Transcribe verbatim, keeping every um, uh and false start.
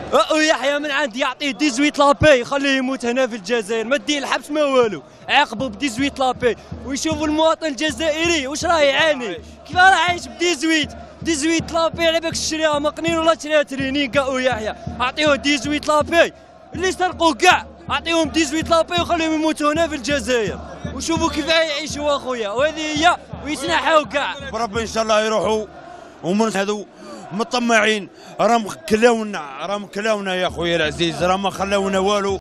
ويحيى من عندي يعطيه ثمانية عشر لابي، خليه يموت هنا في الجزائر، ما ديه الحبس ما والو، عاقبوا ب ثمانية عشر لابي، ويشوفوا المواطن الجزائري واش راه يعاني، كيف راه عايش ب ثمانية عشر ثمانية لابي، على بالك تشريها مقنين ولا تشريها ترينين كاع. ويحيى اعطيوه ثمانية عشر لابي، اللي سرقوا كاع اعطيهم ثمانية عشر لابي وخليهم يموتوا هنا في الجزائر، وشوفوا كيف يعيشوا اخويا، وهذه هي ويسنحوا كاع. بربي ان شاء الله يروحوا، ومن هذو مطمعين راهم كلاونا، راهم كلاونا يا خويا العزيز، راهم ما خلاونا والو.